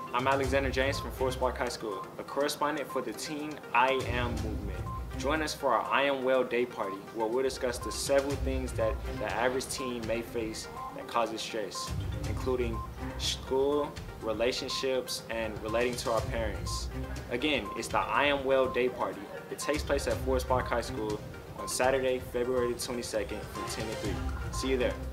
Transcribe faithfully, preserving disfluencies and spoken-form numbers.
I'm Alexander James from Phillips Dr High School, a correspondent for the Teen I Am movement. Join us for our I Am Well Day Party, where we'll discuss the several things that the average teen may face that causes stress, including school, relationships, and relating to our parents. Again, it's the I Am Well Day Party. It takes place at Phillips Dr High School on Saturday, February twenty-second from ten to three. See you there.